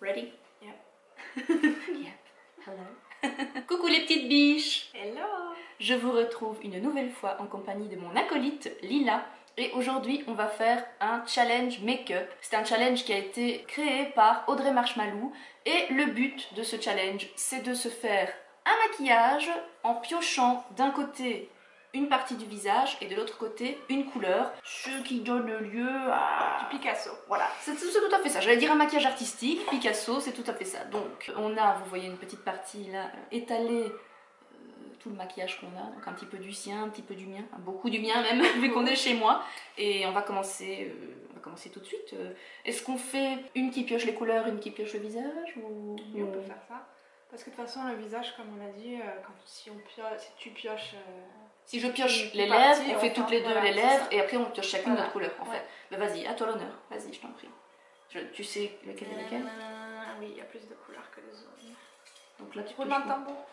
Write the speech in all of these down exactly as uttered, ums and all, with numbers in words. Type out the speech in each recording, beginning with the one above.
Ready? Yeah. Yeah. Hello. Coucou les petites biches. Hello. Je vous retrouve une nouvelle fois en compagnie de mon acolyte Lila. Et aujourd'hui, on va faire un challenge make-up. C'est un challenge qui a été créé par Audrey Marshmallow. Et le but de ce challenge, c'est de se faire un maquillage en piochant d'un côté une partie du visage et de l'autre côté une couleur, ce qui donne lieu à... Du Picasso. Voilà, c'est tout à fait ça. J'allais dire un maquillage artistique, Picasso, c'est tout à fait ça. Donc on a, vous voyez une petite partie là, étalée, euh, tout le maquillage qu'on a. Donc un petit peu du sien, un petit peu du mien, beaucoup du mien même, vu qu'on est chez moi. Et on va commencer, euh, on va commencer tout de suite. Est-ce qu'on fait une qui pioche les couleurs, une qui pioche le visage ou... Oui, on peut faire ça. Parce que de toute façon, le visage, comme on a dit, euh, quand, si, on pioche, si tu pioches... Euh... Si je pioche Une les partie, lèvres, on on fait fait toutes un- les deux voilà, les c'est lèvres ça. et après on pioche chacune Voilà. notre couleur en Ouais. fait. Mais vas-y, à toi l'honneur, vas-y, je t'en prie. Je- tu sais lequel est lequel? Euh, oui, il y a plus de couleurs que les autres. Donc là tu Roulement pioches de quoi? tambour.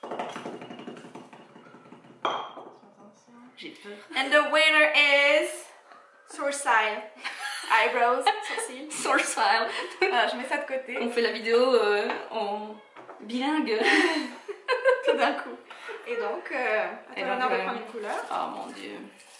J'ai peur. And the winner is... Sourcile. Eyebrows, sourcils. Sourcile. Voilà, je mets ça de côté. On fait la vidéo euh, en bilingue. Tout d'un coup. Et donc, euh, à Et toi donc, l'honneur de euh, prendre une couleur. Oh mon dieu.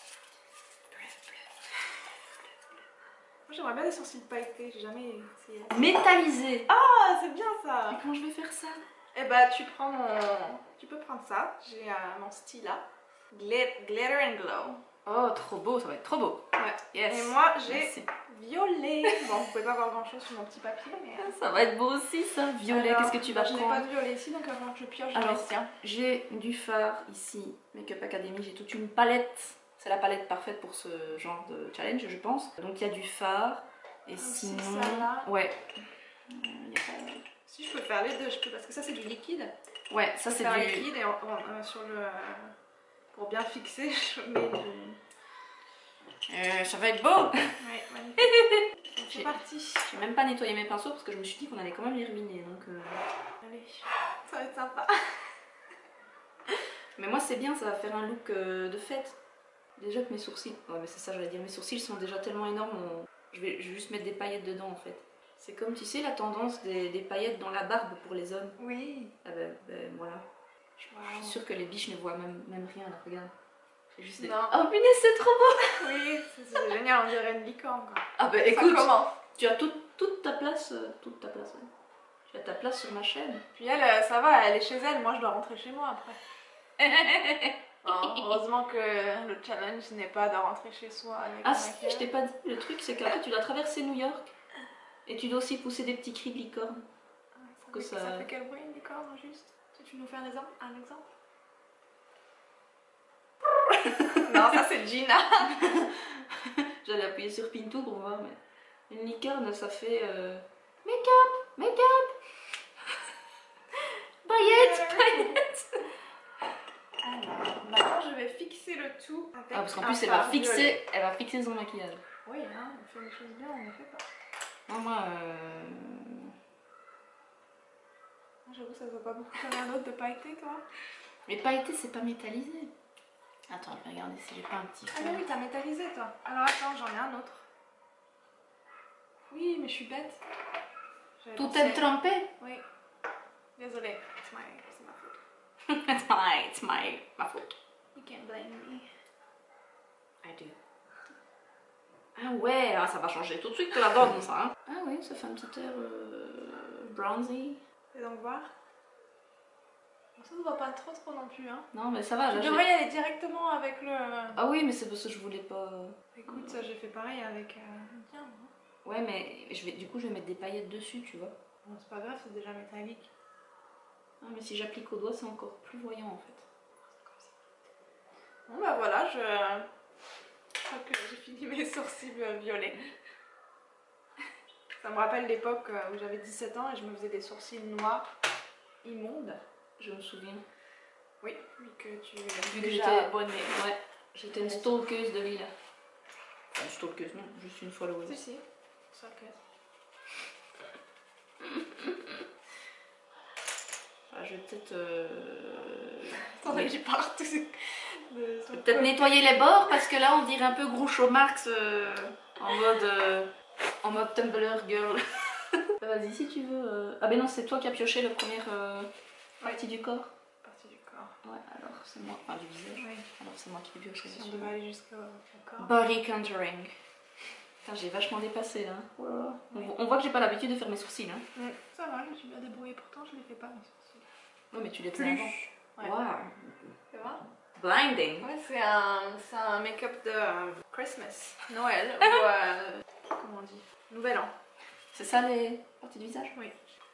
Moi j'aimerais bien des sourcils pailletés, j'ai jamais essayé. Métallisé. Ah, c'est bien ça. Mais comment je vais faire ça? Et bah tu prends mon... Tu peux prendre ça, j'ai euh, mon stylat. Glit... Glitter and Glow. Oh trop beau, ça va être trop beau. Ouais. Yes. Et moi j'ai Merci. violet. Bon, vous pouvez pas voir grand chose sur mon petit papier, mais... Ça va être beau aussi ça. Violet, Alors, qu'est-ce que tu vas bah, je n'ai prendre? pas de violet ici, donc il va falloir que je pioche dans Alors, les siens. j'ai du fard ici, Make-up Academy, j'ai toute une palette. C'est la palette parfaite pour ce genre de challenge, je pense. Donc il y a du fard, et Aussi sinon... ça, là. Ouais. Euh, il y a pas- Si je peux faire les deux, je peux, parce que ça c'est du liquide. Ouais, ça Je c'est peux faire du... liquide et on- on- euh, sur le... Pour bien fixer, je mets du... Euh, ça va être beau. Ouais, magnifique. Donc, c'est parti. J'ai même pas nettoyé mes pinceaux parce que je me suis dit qu'on allait quand même les ruiner, donc... euh, Allez, ça va être sympa. Mais moi c'est bien, ça va faire un look euh, de fête. Déjà que mes sourcils... Ouais mais c'est ça j'allais dire, mes sourcils sont déjà tellement énormes, on- je, vais, je vais juste mettre des paillettes dedans en fait. C'est comme, tu sais, la tendance des, des paillettes dans la barbe pour les hommes. Oui. Ah ben, ben voilà. Je suis sûre que les biches ne voient même, même rien là, regarde. C'est juste des... Non. Oh punaise, c'est trop beau! Oui, c'est c'est génial, on dirait une licorne quoi. Ah ben Ça écoute, commence. tu as toute, toute ta place, euh, toute ta place, ouais. Tu as ta place sur ma chaîne. Puis elle, euh, ça va, elle est chez elle, moi je dois rentrer chez moi après. Bon, heureusement que le challenge n'est pas de rentrer chez soi avec Ah un si, maquillage. je t'ai pas dit, le truc c'est qu'après tu dois traverser New York et tu dois aussi pousser des petits cris de licorne. Ça que fait, ça- ça fait quel bruit une licorne juste? Tu veux nous faire un exemple, un exemple? Non, ça c'est Gina. J'allais appuyer sur Pinto pour voir, mais une licorne ça fait euh... make-up, make-up, paillettes, paillettes. Alors, maintenant je vais fixer le tout avec Ah parce qu'en un plus elle va fard fixer, violet. elle va fixer son maquillage. Oui, hein, on fait les choses bien, on ne fait pas. Non, moi, euh... J'avoue, ça ne va pas beaucoup comme un autre de pailleté, toi. mais pailleté c'est pas métallisé. Attends, je vais regarder si j'ai pas un petit Ah fond. mais oui, t'as métallisé, toi. Alors attends, j'en ai un autre. Oui, mais je suis bête. J'avais Tout pensé- est trempé. Oui. Désolée, c'est ma, c'est ma faute. It's my, it's my, ma faute. You can't blame me. I do. Ah ouais, ah, ça va changer tout de suite la donne ça. Hein. Ah oui, ça fait un petit air euh, bronzy. Fais donc voir. Bon, ça ne va pas trop trop non plus, hein. Non mais ça va. Tu Là, devrais j'ai- y aller directement avec le... Ah oui, mais c'est parce que je voulais pas... Écoute, ça j'ai fait pareil avec... Euh... Bien, hein. Ouais, mais je vais, du coup je vais mettre des paillettes dessus, tu vois. Bon, c'est pas grave, c'est déjà métallique. Ah, mais si j'applique au doigt, c'est encore plus voyant en fait. Bon bah voilà, je... Je crois que j'ai fini mes sourcils euh, violets. Ça me rappelle l'époque euh, où j'avais dix-sept ans et je me faisais des sourcils noirs immondes. Je me souviens. Oui, vu que tu Vu es que déjà j'étais- abonnée. Ouais, j'étais une stalkeuse de Lila. Enfin, une stalkeuse, non, juste une followeuse. Si, si, ça que... Ah, je vais peut-être... Euh... T'en as mis partout. de son Peut-être côté. nettoyer les bords parce que là on dirait un peu Groucho Marx euh, en mode euh, en mode Tumblr girl. euh, vas-y si tu veux. euh. Ah ben non, c'est toi qui as pioché la première euh, partie du corps. Partie du corps. Ouais, alors c'est moi. Enfin, du visage. Oui. Alors c'est moi qui ai pioché. Si on devait aller jusqu'au au corps. Body contouring. Putain, j'ai vachement dépassé là. Oh là là. On, vo- on voit que j'ai pas l'habitude de faire mes sourcils. Hein. Mm. Ça va, je me suis bien débrouillée. Pourtant, je les fais pas mes sourcils. Ouais, mais tu les fais Plus. avant. Ouais. Wow. Ça va? Blinding. Ouais, c'est un, c'est un make-up de euh, Christmas, Noël, ou euh, comment on dit, Nouvel An. C'est ça les parties du visage? Oui.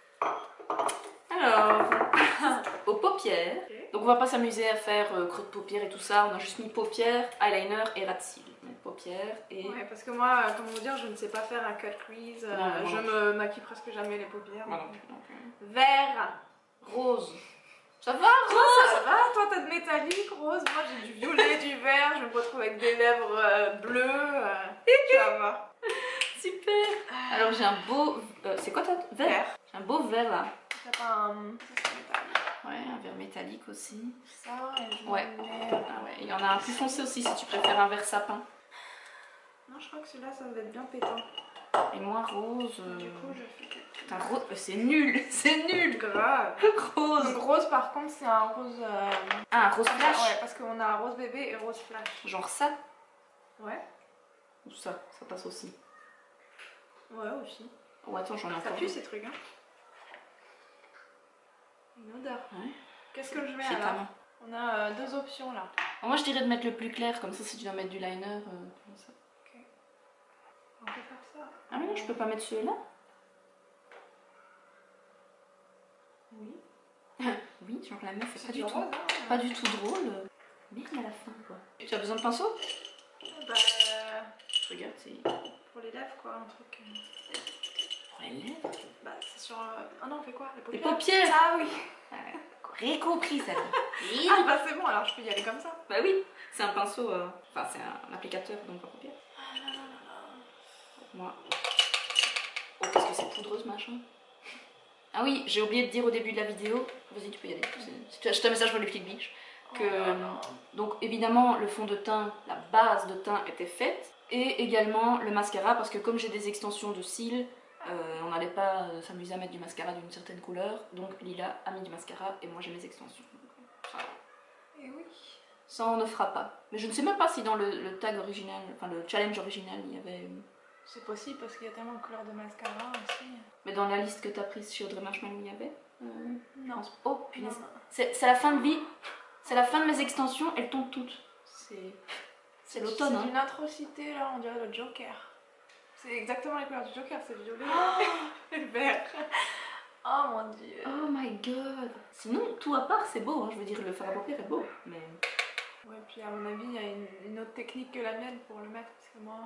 Alors, aux paupières. Ok. Donc on va pas s'amuser à faire euh, creux de paupières et tout ça. On a juste mis paupières, eyeliner et ras de cils. Donc, paupières et... Ouais, parce que moi, euh, comment vous dire, je ne sais pas faire un cut crease. euh, Non, moi je non me maquille presque jamais les paupières. Moi non plus, non plus. Vert. Rose. Ça va, Toi, rose? ça va? Toi, t'as de métallique, rose. Moi, j'ai du violet, du vert. Je me retrouve avec des lèvres euh, bleues. euh, ça va. Super. Alors j'ai un beau... euh, c'est quoi ta... Vert. Vert. J'ai un beau vert là. T'as pas un. Ça, c'est métallique. Ouais, un vert métallique aussi. Ça, et je Ouais. me mets, euh, Ah ouais, il y en a un plus foncé aussi si tu préfères un vert sapin. Non, je crois que celui-là, ça va être bien pétant. Et moi rose... euh, Du coup, je fais quelque chose. Putain, rose... euh, c'est nul. C'est nul. Grave. Rose. Donc rose par contre c'est un rose... euh, Ah, un rose ah, flash. ouais, parce qu'on a un rose bébé et rose flash. Genre ça. Ouais. Ou ça, ça passe aussi. Ouais aussi. Oh attends, j'en ai Ça encore. pue ces trucs hein. Une odeur. Ouais. Qu'est-ce que je mets C'est ta alors? main. On a euh, deux options là. Moi je dirais de mettre le plus clair, comme ça si tu dois mettre du liner. euh, comme ça. On peut faire ça. Ah mais non, je peux pas mettre celui-là. Oui. Oui, genre la meuf, c'est C'est pas du du tout. rose hein. Pas du tout drôle. Merde à la fin quoi. Tu as besoin de pinceau? Bah, euh, Regarde, c'est pour les lèvres quoi, un truc. euh, pour les lèvres. Bah c'est sur... euh, Ah non on fait quoi? Les Les paupières. paupières. Ah oui. Rien compris ça. Ah bah c'est bon alors je peux y aller comme ça. Bah oui, c'est un pinceau, euh, enfin c'est un applicateur donc pas paupière. Ah là là là là. Moi. Oh qu'est-ce que c'est poudreuse machin. Ah oui, j'ai oublié de dire au début de la vidéo, vas-y tu peux y aller, c'est- je te message pour les petites biches, que Oh là là. donc évidemment le fond de teint, la base de teint était faite, et également le mascara, parce que comme j'ai des extensions de cils, euh, on n'allait pas euh, s'amuser à mettre du mascara d'une certaine couleur, donc Lila a mis du mascara et moi j'ai mes extensions. Donc, ça, Et oui. ça on ne fera pas. Mais je ne sais même pas si dans le, le tag original, enfin le challenge original, il y avait... C'est possible parce qu'il y a tellement de couleurs de mascara aussi. Mais dans la liste que tu as prise chez Audrey Marshmallow, il y avait euh, je Non. pense- Oh Non, punaise. non. C'est c'est la fin de vie. C'est la fin de mes extensions, elles tombent toutes. C'est c'est l'automne. C'est Hein. d'une atrocité là, on dirait le Joker. C'est exactement les couleurs du Joker, c'est le violet et le vert. Oh mon dieu. Oh my god. Sinon, tout à part, c'est beau. Hein. Je veux dire, le fard à paupières est beau. Mais Ouais, puis à mon avis, il y a une, une autre technique que la mienne pour le mettre parce que moi.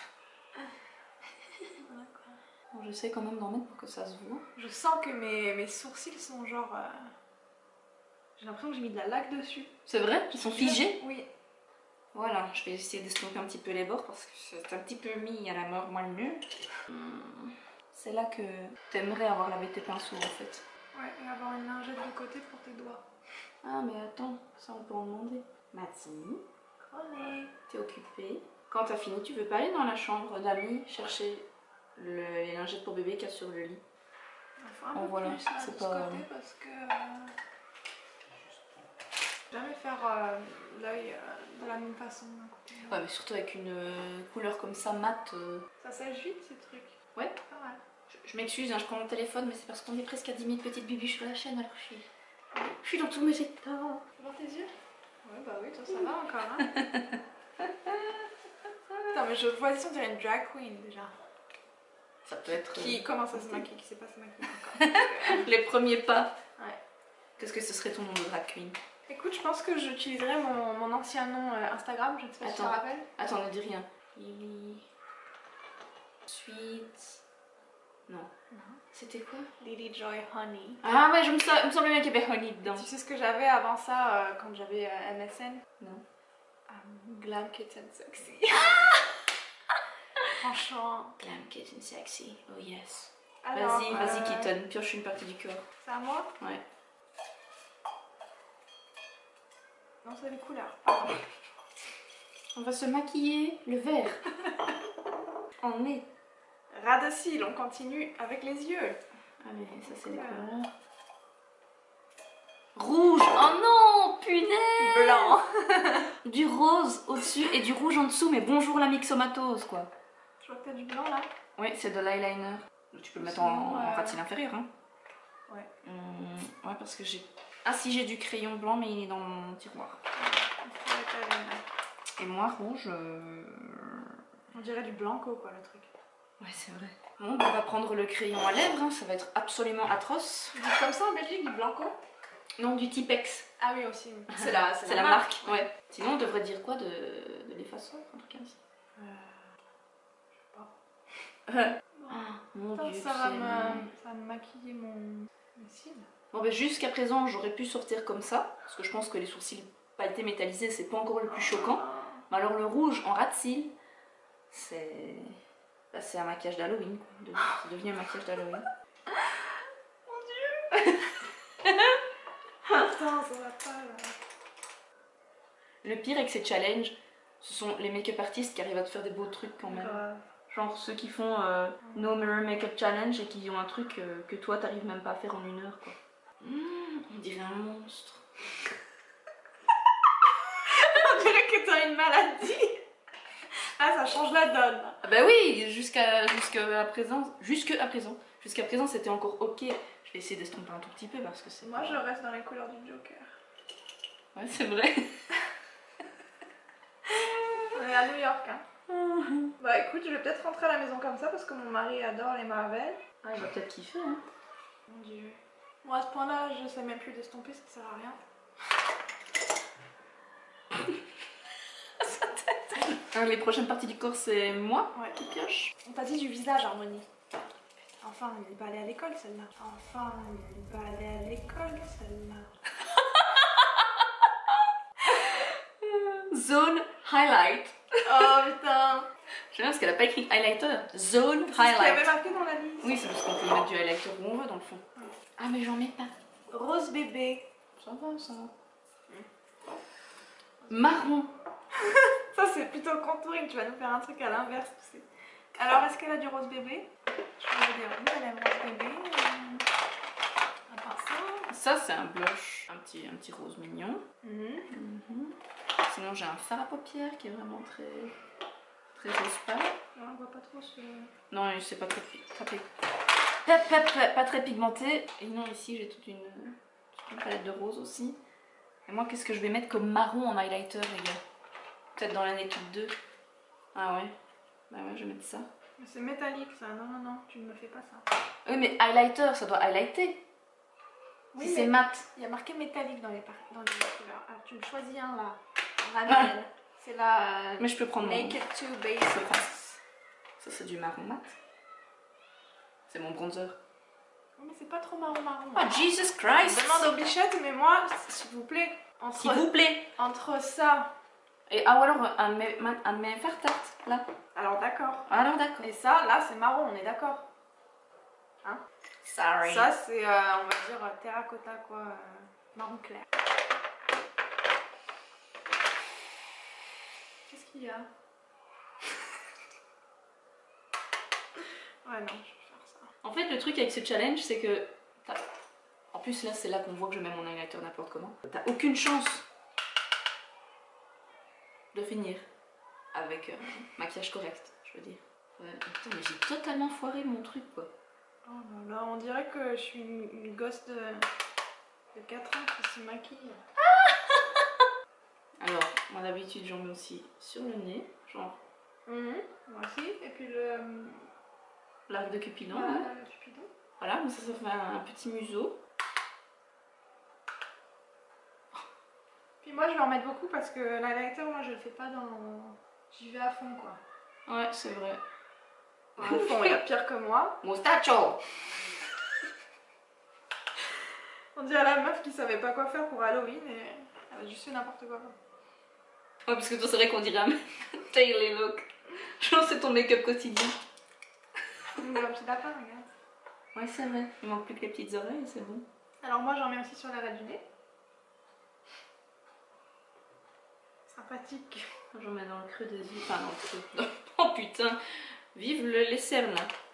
Voilà, quoi. bon, j'essaie quand même d'en mettre pour que ça se voit. Je sens que mes, mes sourcils sont genre. euh, J'ai l'impression que j'ai mis de la laque dessus. C'est vrai? Ils sont figés? Oui. Voilà, je vais essayer d'estomper un petit peu les bords parce que c'est un petit peu mis à la mort, moi le mieux. Hum, C'est là que t'aimerais avoir lavé tes pinceaux en fait. Ouais, et avoir une lingette de côté pour tes doigts. Ah mais attends, ça on peut en demander. Mathilde, Chroné. t'es occupée. Quand t'as fini, tu veux pas aller dans la chambre d'amis chercher le- les lingettes pour bébé qu'il y a sur le lit? Il faut un Oh, peu voilà, plus là, c'est de pas- ce côté parce que. euh, Jamais faire euh, l'œil euh, de la même façon d'un côté. Ouais mais surtout avec une euh, couleur comme ça, mate. euh, Ça sèche vite ces trucs. Ouais. Pas mal. Je, je m'excuse, hein, je prends mon téléphone mais c'est parce qu'on est presque à dix mille petites bibiches sur la chaîne alors je suis... Je suis dans tous mes états. Voir tes yeux? Ouais, bah oui, toi ça va encore, hein. Putain, mais je vois ici, on dirait une drag queen déjà. Ça peut être... euh, Qui commence à se maquiller, qui sait pas se maquiller encore. Parce que, les premiers pas. Ouais. Qu'est-ce que ce serait ton nom de drag queen? écoute, je pense que j'utiliserai mon, mon ancien nom euh, Instagram, je ne sais pas si tu te Attends. rappelles. Attends, ne dis rien. Lily... Sweet... Non. Non. C'était quoi? Lily Joy Honey. Ah ouais, je me, sens- il me semblait bien qu'il y avait Honey dedans. Tu sais ce que j'avais avant ça euh, quand j'avais euh, M S N? Non. Um, Glam Kitten Sexy. Franchement. Glam Kitten Sexy, oh yes. Alors, Vas-y, vas-y euh, Kitten, pioche une partie du corps. C'est à moi? Ouais. Non, c'est les couleurs. Pardon. On va se maquiller le vert. En nez. Ras de cils, on continue avec les yeux. Allez, ça c'est les couleurs. Rouge, oh non, punaise. Blanc. Du rose au-dessus et du rouge en dessous, mais bonjour la myxomatose quoi. Je vois que t'as du blanc là. Oui, c'est de l'eyeliner. Tu peux le mettre en, Sinon, en euh... ras de cils inférieur. Hein. Ouais. Hum, ouais, parce que j'ai... Ah si, j'ai du crayon blanc, mais il est dans mon tiroir. Et moi, rouge... Euh... On dirait du blanco quoi le truc. Ouais, c'est vrai. Bon, on va prendre le crayon à lèvres, hein. Ça va être absolument atroce. Vous dites comme ça en Belgique, du blanco? Non, du Tipex. Ah oui aussi. C'est la, la, la marque. marque. Ouais. Sinon, on devrait dire quoi de, de l'effaceur, un truc ainsi. Euh... Je sais pas. Euh... Oh, mon Attends, Dieu, ça, va me... ça va me maquiller mon... mes cils. Bon, ben jusqu'à présent, j'aurais pu sortir comme ça, parce que je pense que les sourcils pailletés métallisés, c'est pas encore le plus choquant. Mais alors le rouge en ras de cils, c'est... Là, c'est un maquillage d'Halloween. C'est devenu un maquillage d'Halloween. Mon Dieu. Attends, ça va pas là. Le pire avec ces challenges, ce sont les make-up artistes qui arrivent à te faire des beaux trucs quand même. Ouais. Genre ceux qui font euh, No Mirror Makeup Challenge et qui ont un truc euh, que toi t'arrives même pas à faire en une heure quoi. Mmh, on dirait un monstre. On dirait que t'as une maladie. Ah, ça change la donne. Ah bah oui, jusqu'à jusqu'à présent, jusque à présent, jusqu'à présent c'était encore ok. Je vais essayer d'estomper un tout petit peu parce que c'est. Moi, je reste dans les couleurs du Joker. Ouais, c'est vrai. On est à New York, hein. Bah écoute, je vais peut-être rentrer à la maison comme ça parce que mon mari adore les Marvel. Ah, il va peut-être kiffer, hein. Mon Dieu. Moi, à ce point-là, je sais même plus d'estomper, ça sert à rien. Alors, les prochaines parties du corps, c'est moi ouais. qui pioche. On t'a dit du visage, Harmonie. Enfin, elle n'est pas allée à l'école, celle-là. Enfin, elle n'est pas allée à l'école, celle-là. Zone highlight. Oh putain. J'aime bien parce qu'elle a pas écrit highlighter. Zone C'est highlight. ce qu'il y avait marqué dans la liste. Oui, c'est parce qu'on peut mettre du highlighter où on veut dans le fond. Ouais. Ah, mais j'en mets pas. Rose bébé. Ça va, ça va. Marron. Ça, c'est plutôt contouring. Tu vas nous faire un truc à l'inverse, tu sais. Alors, est-ce qu'elle a du rose bébé? Je vais dire oui, elle aime rose bébé. Euh... À part ça. Ça, c'est un blush. Un petit, un petit rose mignon. Mm -hmm. Mm-hmm. Sinon, j'ai un fard à paupières qui est vraiment très. Très rose pâle. Non, on voit pas trop ce. Non, c'est pas très, très, pas, pas, pas, pas très pigmenté. Et non, ici j'ai toute une, toute une palette de rose aussi. Et moi, qu'est-ce que je vais mettre comme marron en highlighter, les gars? Peut-être dans l'année toute deux. Ah ouais. Bah ouais, je vais mettre ça. C'est métallique ça. Non, non, non, tu ne me fais pas ça. Oui, mais highlighter, ça doit highlighter. Oui, si c'est mat. Il y a marqué métallique dans les, dans les couleurs. Alors tu me choisis un là. Ramel. Ah. C'est la. Euh, mais je peux prendre Make mon... it too basic. Ça, c'est du marron mat. C'est mon bronzer. Oh, mais c'est pas trop marron marron. Oh, Jesus Christ! Je demande aux bichettes, mais moi, s'il vous plaît. Entre... S'il vous plaît! Entre ça. Et ah, ou alors un de mes, un de mes fards tarte, là. Alors d'accord. Alors d'accord. Et ça, là, c'est marron, on est d'accord. Hein? Sorry. Ça, c'est, euh, on va dire, terracotta, quoi. Euh, marron clair. Qu'est-ce qu'il y a? Ouais, non, je vais faire ça. En fait, le truc avec ce challenge, c'est que... En plus, là, c'est là qu'on voit que je mets mon highlighter n'importe comment. T'as aucune chance de finir avec euh, maquillage correct, je veux dire. Ouais, attends, mais j'ai totalement foiré mon truc, quoi. Oh là là, on dirait que je suis une, une gosse de, de quatre ans qui se maquille. Alors, moi d'habitude, j'en mets aussi sur le nez, genre... Mmh, moi aussi, et puis le... L'arc de Cupidon. Voilà, hein. le Cupidon. Voilà, donc ça, ça fait un, un petit museau. Puis moi, je vais en mettre beaucoup parce que l'highlighter, moi, je le fais pas dans... J'y vais à fond, quoi. Ouais, c'est vrai. À fond, il y a pire que moi. Mustacho. On dirait la meuf qui savait pas quoi faire pour Halloween et elle a juste fait n'importe quoi. Ouais, parce que toi, c'est vrai qu'on dirait un daily look. Genre, c'est ton make-up quotidien. On dirait un petit lapin, regarde. Ouais, c'est vrai. Il manque plus que les petites oreilles, c'est bon. Alors moi, j'en mets aussi sur l'arrêt du nez. Sympathique. J'en mets dans le creux des yeux. Enfin, dans le creux. Oh putain. Vive le, les cernes.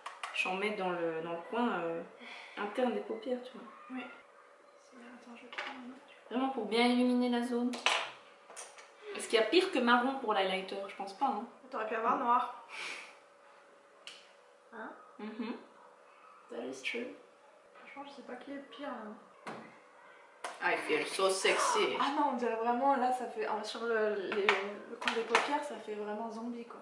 j'en mets dans le, dans le coin euh, interne des paupières, tu vois. Oui. Attends, je prends un autre. Vraiment pour bien illuminer la zone. Est-ce qu'il y a pire que marron pour l'highlighter? Je pense pas. Hein. T'aurais pu avoir noir. Hein? Mm-hmm. That is true. Franchement, je sais pas qui est le pire. Hein. I feel so sexy. Ah non, on dirait vraiment, là, ça fait. Sur le, les, le coin des paupières, ça fait vraiment zombie, quoi.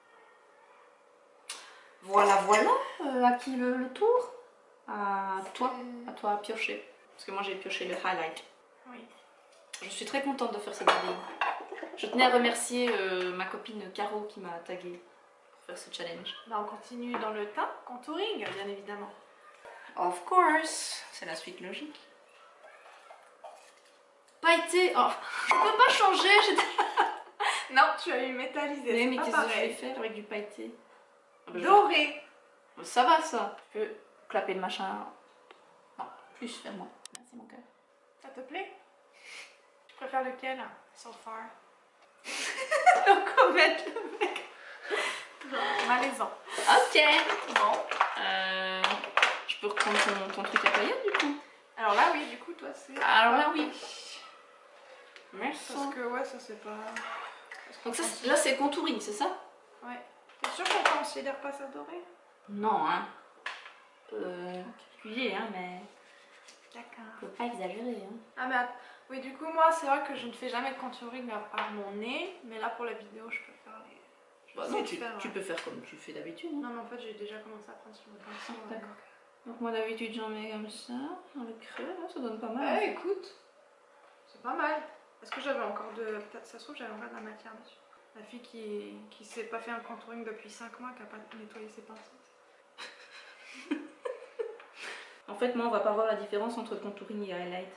Voilà, voilà. Euh, à qui le, le tour? À toi. À toi à piocher. Parce que moi, j'ai pioché le highlight. Oui. Je suis très contente de faire cette vidéo. Je tenais à remercier euh, ma copine Caro qui m'a taguée pour faire ce challenge. Bah, on continue dans le teint, contouring, bien évidemment. Of course. C'est la suite logique. Pailleté. Oh, je peux pas changer. Non, tu as eu métallisé. Mais, mais qu'est-ce que je vais faire avec du pailleté? Ah bah, doré. Je... Ça va ça. Tu peux clapper le machin. Non, plus vers moi. Merci mon cœur. Ça te plaît? Tu préfères lequel? So far. Donc on va mettre le mec. Malaisant. Ok. Bon. Euh, je peux reprendre ton, ton truc à paillettes du coup? Alors là oui, du coup toi c'est... Alors là oui. Merci. Parce que ouais, ça c'est pas... Donc ça, là c'est contouring, c'est ça? Ouais. T'es sûr qu'on considère pas ça doré? Non, hein. Euh... Excusez, hein, mais... D'accord. Faut pas exagérer, hein. Ah mais att- oui, du coup moi c'est vrai que je ne fais jamais de contouring à part mon nez. Mais là pour la vidéo je peux faire les... Je Bah sais non, le tu, faire, tu ouais. peux faire comme tu fais d'habitude. Hein. Non mais en fait j'ai déjà commencé à prendre sur le pinceau. Ah, d'accord. Donc moi d'habitude j'en mets comme ça, dans le creux, là, ça donne pas mal. Ouais, en fait. écoute, c'est pas mal. Est-ce que j'avais encore de... Peut-être ça se trouve j'avais encore de la matière dessus. La fille qui qui s'est pas fait un contouring depuis cinq mois, qui a pas nettoyé ses pinceaux. En fait, moi on va pas voir la différence entre contouring et highlight.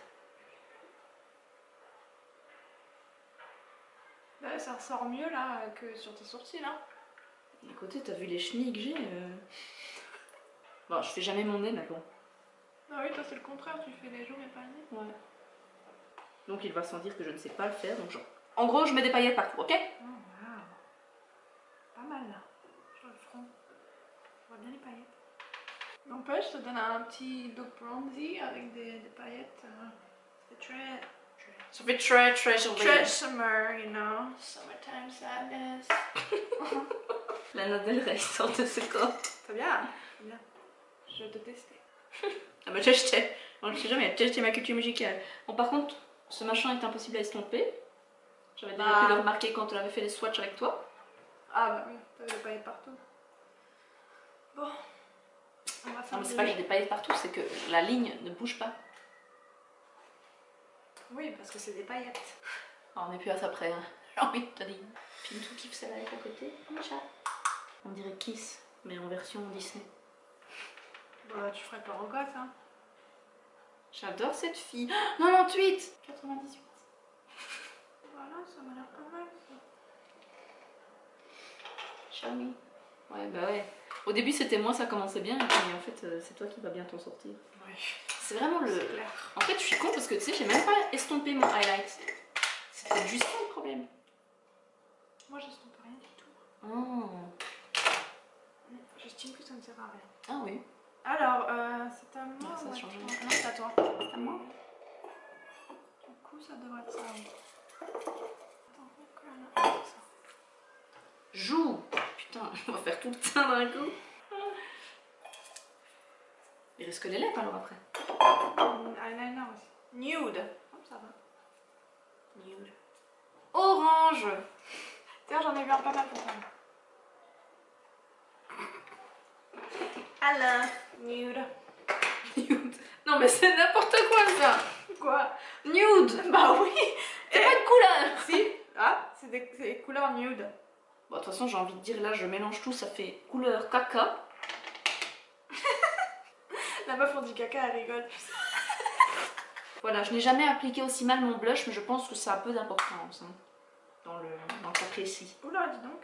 Là, ça ressort mieux là que sur tes sourcils là. À côté, t'as vu les chenilles que j'ai euh... Bon, je fais jamais mon nez, mais bon. Ah oui, toi c'est le contraire, tu fais les joues mais pas le nez. Ouais. Donc il va sans dire que je ne sais pas le faire, donc genre... En gros, je mets des paillettes partout, ok? Oh waouh. Pas mal là, sur le front. Je vois bien les paillettes. N'empêche, je te donne un petit look bronzy avec des, des paillettes. Euh, c'est très... Ça fait très très joli. Très summer, you know. Summertime sadness. La note de l'oreille sort de ce corps. C'est bien, c'est bien. Je vais te tester. Ah bah j'ai acheté. On ne sait jamais, j'ai acheté ma culture musicale. Bon par contre, ce machin est impossible à estomper. J'avais déjà Bah. pu le remarquer quand on avait fait les swatchs avec toi. Ah bah oui, t'avais des paillettes partout. Bon. On va faire Non mais c'est des- pas que j'ai des paillettes partout, c'est que la ligne ne bouge pas. Oui, parce que c'est des paillettes. Ah, on n'est plus à ça près, hein. J'ai envie de te dire. Pintou kiffe celle-là avec à côté. Un chat. On dirait Kiss, mais en version Disney. Bah tu ferais pas au gosse, hein. J'adore cette fille. Oh, quatre-vingt-dix-huit quatre-vingt-dix-huit. Voilà, ça m'a l'air pas mal ça. Xiaomi. Ouais, bah ouais. Au début, c'était moi, ça commençait bien, et puis en fait, euh, c'est toi qui vas bien t'en sortir. Oui. C'est vraiment le. C'est clair. En fait, je suis con parce que tu sais, j'ai même pas estompé mon highlight. C'est peut-être juste ça le problème. Moi j'estompe rien du tout. Oh. J'estime que ça ne sert à rien. Ah oui. Alors, euh, c'est à moi Ah, ça ou à change toi? rien. Non, c'est à toi. À moi. Du coup, ça devrait être ça. Oui. Attends, pourquoi là? Ah, c'est ça. Joue. Putain, on va faire tout le teint d'un coup. Il reste que les lèvres alors après. Hum, Eyeliner aussi. Nude. Oh, ça va. Nude. Orange. Tiens, j'en ai vu un pas mal pour toi. Alors, nude. Nude. Non mais c'est n'importe quoi ça. Quoi? Nude. Bah oui. C'est pas de couleur. Si. Ah, c'est des, c'est des couleurs nude. Bon, de toute façon, j'ai envie de dire là, je mélange tout, ça fait couleur caca. La meuf on dit caca, elle rigole. Voilà, je n'ai jamais appliqué aussi mal mon blush, mais je pense que ça a peu d'importance hein, dans, le, dans le cas précis. Oula, dis donc.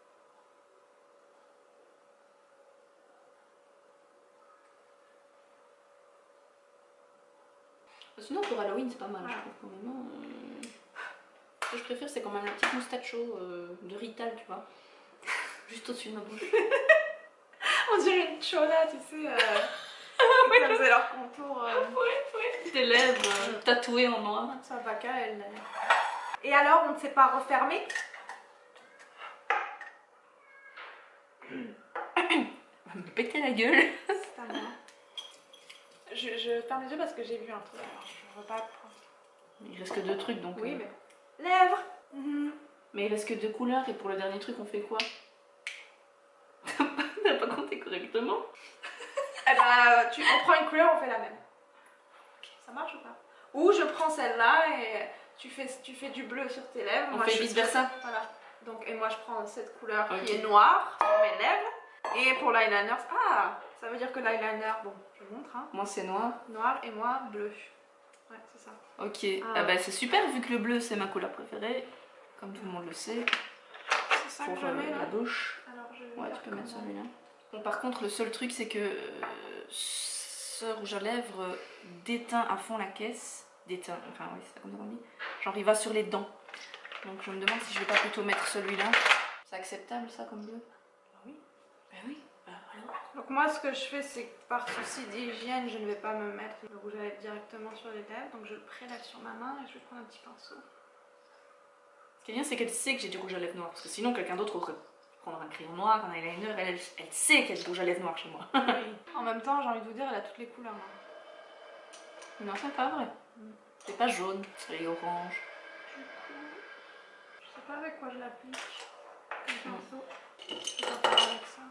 Sinon, pour Halloween, c'est pas mal, Ouais. je trouve quand même. hein. Ce que je préfère, c'est quand même la petite moustacho euh, de Rital, tu vois. Juste au-dessus de ma bouche. On dirait une chola, tu sais. Euh, Ouais, comme faisait leur contour. Euh... Ouais, ouais. Des lèvres euh, tatouées en noir. Ça va qu'à elle. Là. Et alors, on ne s'est pas refermé? Va me péter la gueule. C'est à moi. Je, je ferme les yeux parce que j'ai vu un truc. Alors, je ne veux pas prendre. Il reste que deux trucs donc. Oui, euh... mais. Lèvres. Mm-hmm. Mais il reste que deux couleurs et pour le dernier truc, on fait quoi? T'as pas compté correctement? Eh ben, tu, on prend une couleur, on fait la même. Okay. Ça marche ou pas? Ou je prends celle-là et tu fais, tu fais du bleu sur tes lèvres. On moi, fait je, vice versa. Voilà. Donc, et moi, je prends cette couleur Okay. qui est noire sur mes lèvres. Et pour l'eyeliner, ah, ça veut dire que l'eyeliner, bon, je vous montre. Hein. Moi, c'est noir. Noir et moi, bleu. Ouais, c'est ça. Ok. Ah, ah bah, c'est super vu que le bleu, c'est ma couleur préférée. Comme tout le monde le sait. C'est ça pour que je euh, mets là. la bouche. Alors, je vais Ouais, tu peux mettre celui-là. Bon, par contre, le seul truc, c'est que euh, ce rouge à lèvres déteint à fond la caisse. Déteint, enfin oui, c'est ça comme ça qu'on dit. Genre, il va sur les dents. Donc, je me demande si je vais pas plutôt mettre celui-là. C'est acceptable, ça, comme bleu? Bah oui. Bah oui. Bah, alors. Donc, moi, ce que je fais, c'est que par souci d'hygiène, je ne vais pas me mettre le rouge à lèvres directement sur les lèvres. Donc, je le prélève sur ma main et je vais prendre un petit pinceau. Ce qui est bien, c'est qu'elle sait que j'ai du rouge à lèvres noir. Parce que sinon, quelqu'un d'autre aurait prendre un crayon noir, un eyeliner, elle, elle, elle sait qu'elle a du rouge à lèvres noir chez moi. Oui. En même temps, j'ai envie de vous dire, elle a toutes les couleurs. Hein. Non, c'est pas vrai. Mm. C'est pas jaune, c'est orange. Du coup, je sais pas avec quoi je l'applique. Le pinceau. Je vais pas faire avec ça.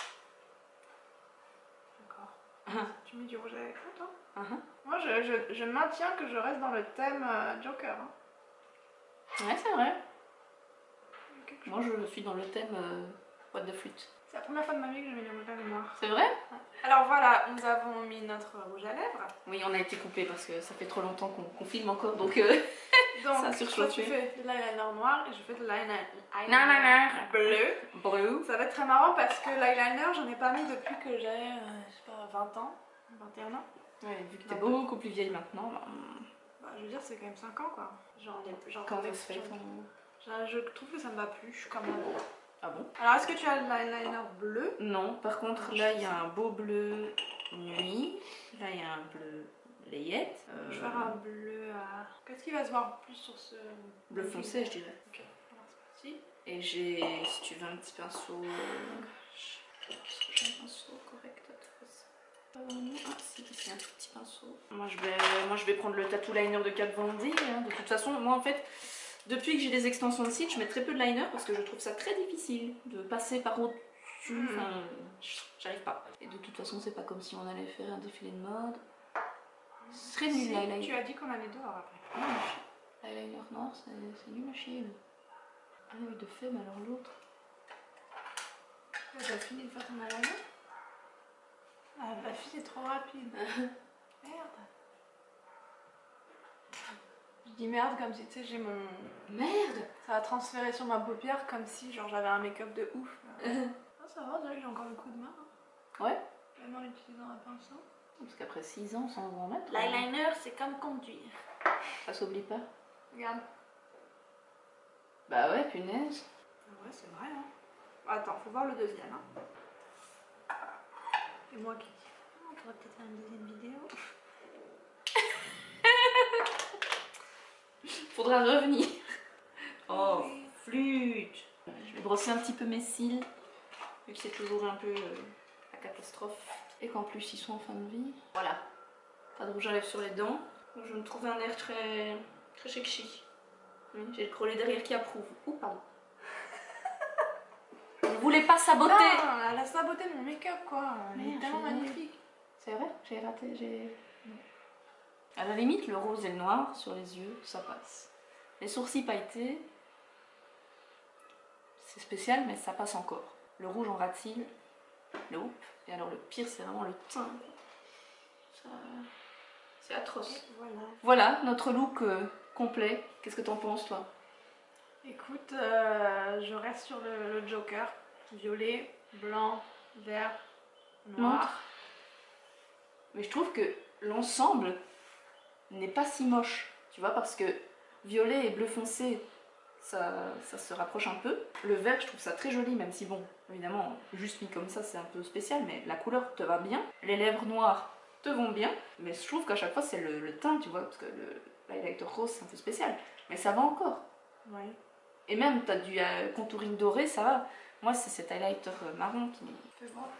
D'accord. Uh -huh. Tu mets du rouge à lèvres, toi? uh -huh. Moi, je, je, je maintiens que je reste dans le thème euh, Joker. Hein. Ouais, c'est vrai. Moi, je suis dans le thème euh, what the flûte. C'est la première fois de ma vie que je mets du rouge à lèvres noir. C'est vrai? Ouais. Alors voilà, nous avons mis notre rouge à lèvres. Oui, on a été coupé parce que ça fait trop longtemps qu'on qu filme encore, donc, euh, donc ça a surchauffé. Tu fais de l'eyeliner noir et je fais de l'eyeliner bleu. Bleu. Ça va être très marrant parce que l'eyeliner, j'en ai pas mis depuis que j'ai, euh, je sais pas, vingt ans, vingt et un ans. Ouais, vu que t'es beaucoup plus vieille maintenant. Bah, bah, je veux dire, c'est quand même cinq ans quoi. J'en ai j'en Quand ça se fait Je trouve que ça me va plus, je suis comme avant. Ah bon? Alors, est-ce que tu as de l'eyeliner bleu? Non, par contre, là, il y a un beau bleu nuit. Là, il y a un bleu layette. Euh... Je vais faire un bleu à... Qu'est-ce qui va se voir plus sur ce... Bleu foncé, je dirais. Ok, alors c'est parti. Et j'ai, si tu veux, un petit pinceau... Est-ce que j'ai un pinceau correct à tout ça? Euh, ah, si, ici, un tout petit pinceau. Moi, je vais, moi, je vais prendre le tattoo liner de Kat Von D. Hein. De toute façon, moi, en fait... Depuis que j'ai des extensions de cils, je mets très peu de liner parce que je trouve ça très difficile de passer par au-dessus. Mmh. Enfin, j'arrive pas. Et de toute façon, c'est pas comme si on allait faire un défilé de mode. C'est très nul l'eyeliner. Tu as dit qu'on allait dehors après. L'eyeliner noir, c'est nul à chier. Ah oui, de fait, mais alors l'autre. Tu as fini de faire ton eyeliner? Ah, la fille est trop rapide. Merde. Je dis merde comme si, tu sais, j'ai mon... Merde. Ça a transféré sur ma paupière comme si, genre, j'avais un make-up de ouf. Ah, ça va, on dirait que j'ai encore le coup de main. Ouais. Même en utilisant un pinceau. Parce qu'après six ans, sans en mettre... L'eyeliner, c'est comme conduire. Ça s'oublie pas. Regarde. Bah ouais, punaise. Ouais, c'est vrai, hein. Attends, faut voir le deuxième, hein. C'est moi qui dis. On pourrait peut-être faire une deuxième vidéo. Faudra revenir. Oh, flûte. Je vais brosser un petit peu mes cils, vu que c'est toujours un peu euh, la catastrophe. Et qu'en plus ils sont en fin de vie. Voilà. Pas de rouge à lèvres sur les dents. Donc, je me trouve un air très, très sexy. Oui, j'ai le crollet derrière qui approuve. Oh, pardon. Je voulais pas saboter. Non, elle a saboté mon make-up, quoi. Elle est tellement magnifique. C'est vrai, j'ai raté, j'ai... À la limite, le rose et le noir sur les yeux, ça passe. Les sourcils pailletés, c'est spécial, mais ça passe encore. Le rouge en rat-cils, le hoop. Et alors le pire, c'est vraiment le teint. Ça... C'est atroce. Voilà. Voilà, notre look euh, complet. Qu'est-ce que t'en penses, toi? Écoute, euh, je reste sur le, le Joker. Violet, blanc, vert, noir. Montre. Mais je trouve que l'ensemble n'est pas si moche, tu vois, parce que violet et bleu foncé, ça, ça se rapproche un peu. Le vert, je trouve ça très joli, même si bon, évidemment, juste mis comme ça, c'est un peu spécial, mais la couleur te va bien. Les lèvres noires te vont bien, mais je trouve qu'à chaque fois, c'est le, le teint, tu vois, parce que le l'highlighter rose, c'est un peu spécial, mais ça va encore. Oui. Et même, t'as du euh, contouring doré, ça va. Moi, c'est cet highlighter euh, marron qui... C'est bon.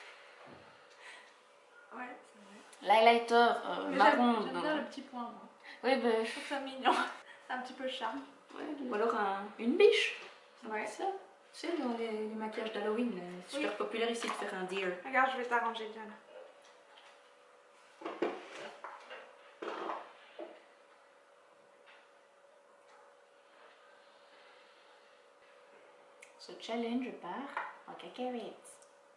Ouais, c'est vrai. L'highlighter euh, Mais marron... J'aime bien le petit point, moi. Oui, ben... Je trouve ça mignon. C'est un petit peu charme. Ouais, ou alors un, une biche. Ouais. Ça. Tu sais, dans les, les maquillages d'Halloween, c'est super Oui. populaire ici de faire un deer. Regarde, je vais t'arranger, Diane. Ce challenge part en cacahuètes.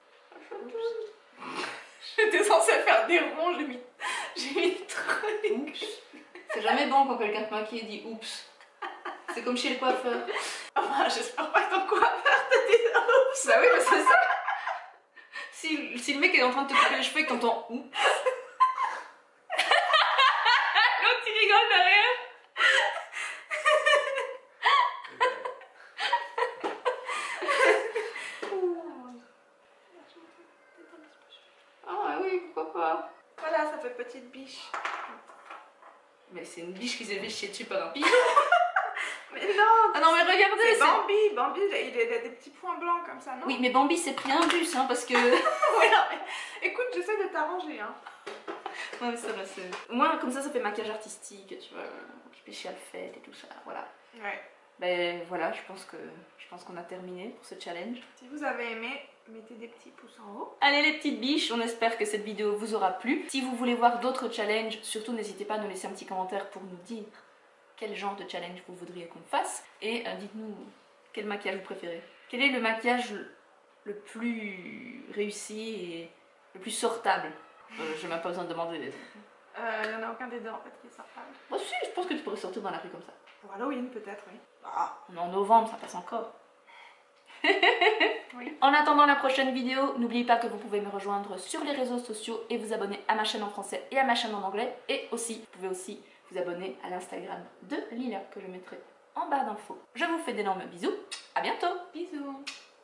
J'étais censée faire des ronds, j'ai mis, j'ai mis des trucs. C'est jamais bon quand quelqu'un te maquille et dit oups. C'est comme chez le coiffeur. Enfin, j'espère pas que ton coiffeur te dise oups. Bah oui, mais c'est ça. Si, si le mec est en train de te couper les cheveux et que t'entends oups. L'autre il rigole derrière. Ah oui, pourquoi pas. Voilà, ça fait petite biche. Mais c'est une biche qui s'est fait chier dessus par un pigeon. Mais non. Ah non mais regardez, c'est Bambi. Bambi, il a des petits points blancs comme ça, non? Oui, mais Bambi s'est pris un bus, hein, parce que... Oui, non, mais... Écoute, j'essaie de t'arranger, hein. Ouais, mais ça va, c'est... Moi, comme ça, ça fait maquillage artistique, tu vois, spécial fête et tout ça, voilà. Ouais. Ben voilà, je pense que je pense qu'on a terminé pour ce challenge. Si vous avez aimé, mettez des petits pouces en haut. Allez les petites biches, on espère que cette vidéo vous aura plu. Si vous voulez voir d'autres challenges, surtout n'hésitez pas à nous laisser un petit commentaire pour nous dire quel genre de challenge vous voudriez qu'on fasse. Et euh, dites-nous quel maquillage vous préférez. Quel est le maquillage le plus réussi et le plus sortable? euh, J'ai même pas besoin de demander des trucs. Il euh, n'y en a aucun des deux en fait qui est sortable. Moi aussi, je pense que tu pourrais sortir dans la rue comme ça. Pour Halloween peut-être, oui. Ah, on est en novembre, ça passe encore. Oui. En attendant la prochaine vidéo, n'oubliez pas que vous pouvez me rejoindre sur les réseaux sociaux et vous abonner à ma chaîne en français et à ma chaîne en anglais. Et aussi, vous pouvez aussi vous abonner à l'Instagram de Lila que je mettrai en barre d'infos. Je vous fais d'énormes bisous, à bientôt. Bisous.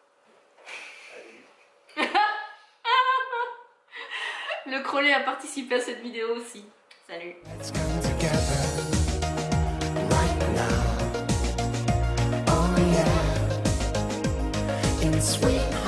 Le Crollet a participé à cette vidéo aussi. Salut. Let's come together right now. Oh yeah, in sweet